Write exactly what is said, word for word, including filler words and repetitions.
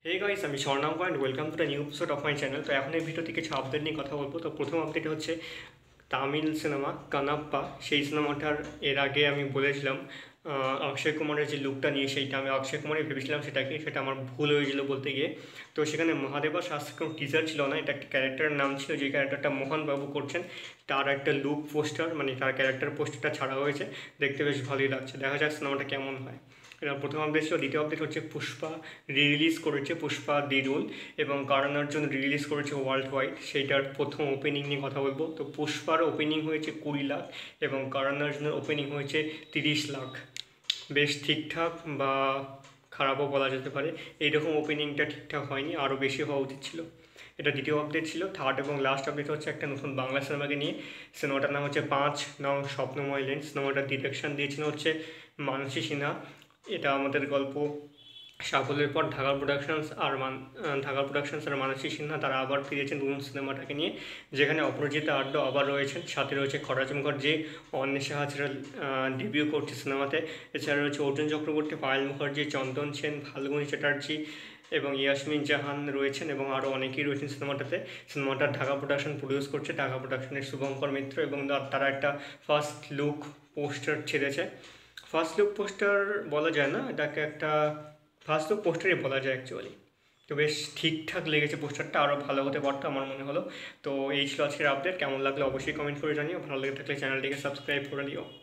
हे guys আমি Swarnanka and welcome to the new episode of my channel. তো এখন এই ভিডিওতে কিছু আপডেট নিয়ে কথা বলবো। তো প্রথম আপডেট হচ্ছে তামিল সিনেমা কানাপ্পা, সেই সিনেমাটার এর আগে আমি বলেছিলাম অক্ষয় কুমারের যে লুকটা নিয়ে, সেইটা আমি অক্ষয় কুমারই ভেবেছিলাম সেটাকে, সেটা আমার ভুল হয়েছিল বলতে গিয়ে। তো সেখানে মহাদেবা শাস্ত্রী কোনো টিজার ছিল না, এটা একটা ক্যারেক্টারের নাম ছিল, যে ক্যারেক্টারটা মোহনবাবু করছেন তার একটা লুক পোস্টার, মানে তার ক্যারেক্টার পোস্টারটা ছাড়া হয়েছে। দেখতে বেশ ভালোই লাগছে, দেখা যাক সিনেমাটা কেমন হয়। এটা প্রথম আপডেট ছিল। দ্বিতীয় আপডেট হচ্ছে পুষ্পা রি রিলিজ করেছে, পুষ্পা দি রুল, এবং কারণ অর্জুন রি রিলিজ করেছে ওয়ার্ল্ড ওয়াইড। সেইটার প্রথম ওপেনিং নিয়ে কথা বলবো। তো পুষ্পার ওপেনিং হয়েছে কুড়ি লাখ এবং কারণ অর্জুনের ওপেনিং হয়েছে তিরিশ লাখ। বেশ ঠিকঠাক বা খারাপও বলা যেতে পারে। এইরকম ওপেনিংটা ঠিকঠাক হয়নি, আরও বেশি হওয়া উচিত ছিল। এটা দ্বিতীয় আপডেট ছিল। থার্ড এবং লাস্ট আপডেট হচ্ছে একটা নতুন বাংলা সিনেমাকে নিয়ে। সিনেমাটার নাম হচ্ছে পাঁচ নং স্বপ্নময় লেন্স। সিনেমাটার ডিরেকশন দিয়েছিল হচ্ছে মানসী সিনহা। এটা আমাদের গল্প সাফল্যের পর ঢাকা প্রোডাকশনস আর মান ঢাকা প্রোডাকশনস আর মানসী সিনহা তারা আবার ফিরেছেন নতুন সিনেমাটাকে নিয়ে, যেখানে অপরাজিতা আড্ড আবার রয়েছেন, সাথে রয়েছে খরাজ মুখার্জি, অন্বেষা হাজরা ডেবিউ করছে সিনেমাতে। এছাড়া রয়েছে অর্জুন চক্রবর্তী, পায়েল মুখার্জি, চন্দন সেন, ফাল্গুনী চ্যাটার্জি এবং ইয়াসমিন জাহান রয়েছেন, এবং আরও অনেকেই রয়েছেন সিনেমাটাতে। সিনেমাটা ঢাকা প্রোডাকশন প্রডিউস করছে, ঢাকা প্রোডাকশনের শুভঙ্কর মিত্র, এবং তারা একটা ফার্স্ট লুক পোস্টার ছেড়েছে। ফার্স্ট লুক পোস্টার বলা যায় না, এটাকে একটা ফার্স্ট লুক পোস্টারই বলা যায় অ্যাকচুয়ালি। তো বেশ ঠিকঠাক লেগেছে পোস্টারটা, আরও ভালো হতে পারতো আমার মনে হলো। তো এই ছিল আজকের আপডেট। কেমন লাগলো অবশ্যই কমেন্ট করে জানিও, ভালো লেগে থাকলে চ্যানেলটিকে সাবস্ক্রাইব করে দিও।